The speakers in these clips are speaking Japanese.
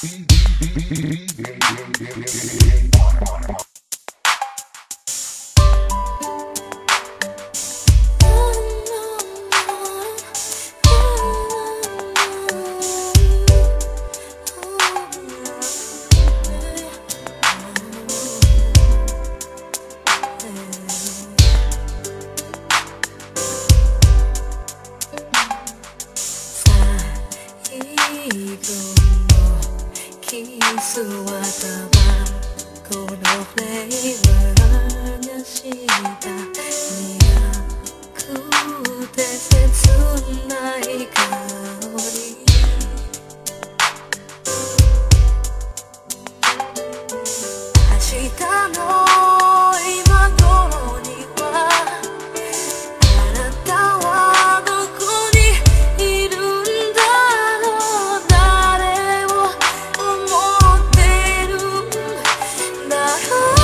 キスはタバコのフレーバーがした苦くて切ない香り明日の今頃にはあなたはどこにいるんだろう誰を思ってるんだろう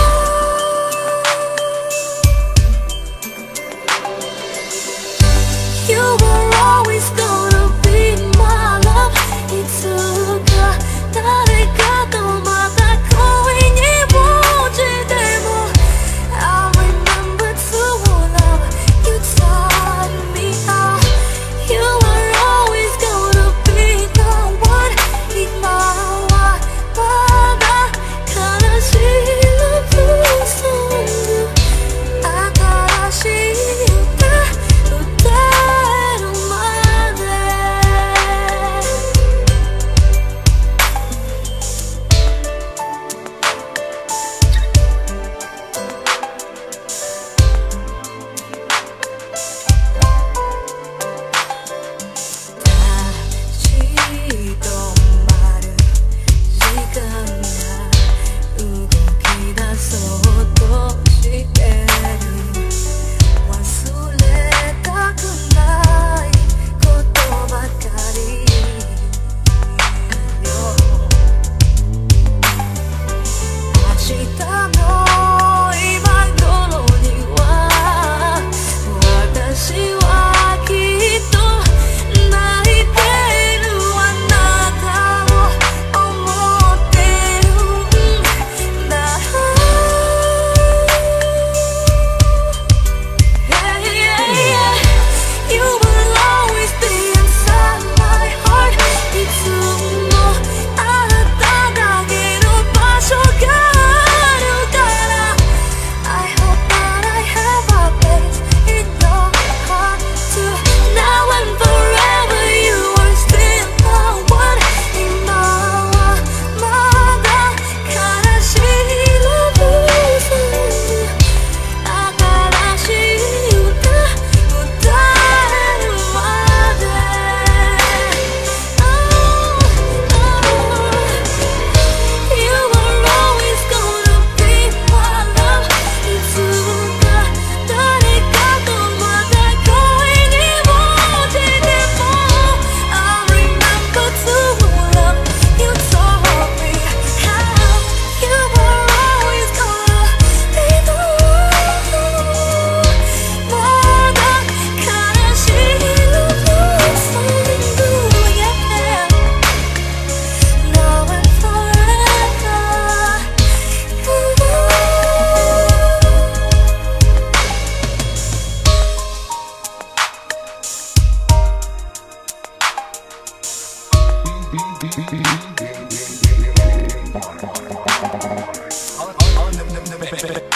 You were always gonna be my love いつか誰かとまた恋に落ちても I remember true love You taught me how You were always gonna be the one 今はまだ悲しいラブソング新しい歌歌えるまで立ち止まる時間が動き出そうとしてる忘れたくないことばかりよ明日の今頃には私はきっと泣いてるあなたを思ってるんだろう You will always be inside my heart いつもあなただけの場所があるから I hope that I have a place in your heart too Now and forever you are still the one 今はまだ悲しいラブソング新しい歌歌えるまで You were always gonna be my love いつか誰かとまた恋に落ちても I remember true love You taught me how You were always gonna be the one まだ悲しいラブソング Yeah Now and forever On the